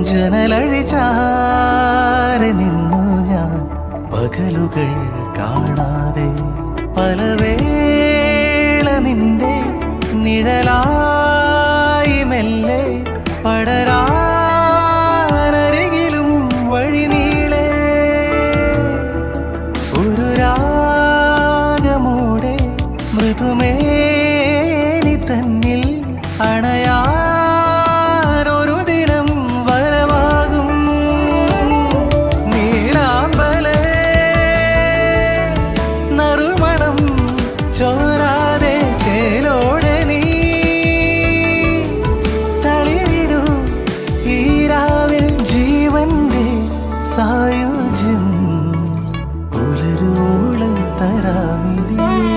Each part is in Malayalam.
ജനലഴിച്ചാരെ നിന്നു ഞാൻ പകലുകൾ കാണാതെ പലവേള നിന്റെ നിഴലായി മെല്ലെ പടരാനരികിലും വഴി നീളെ ഒരു രാഗമൂടെ മൃദുമേനി തന്നിൽ അണയാനൊരു ദിനം വരവാകും നീലാമ്പലേ നറുമണം ചോരാതെ ചേലോടെ നീ തളിരിടൂ ഈ രാവിൽ ജീവന്റെ സായുജ്യം പുലരോളം തരാമിനി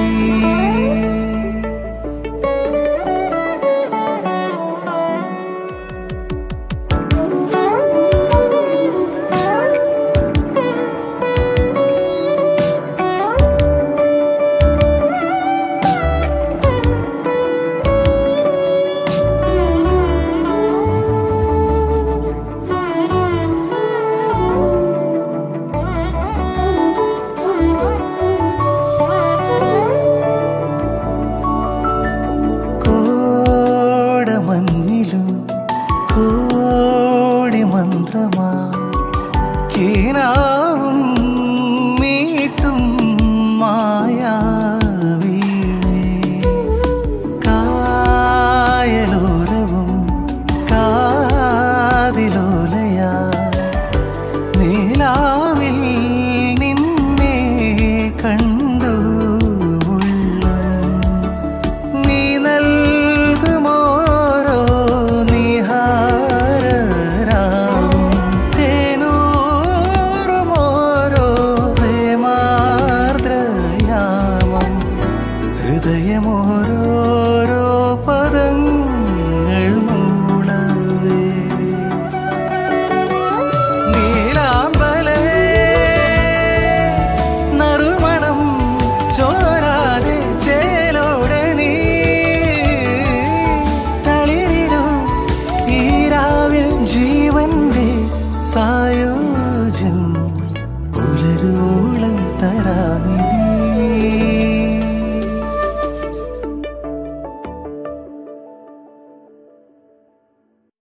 മഞ്ഞിലും കോടി മന്ത്രമാ കീനാ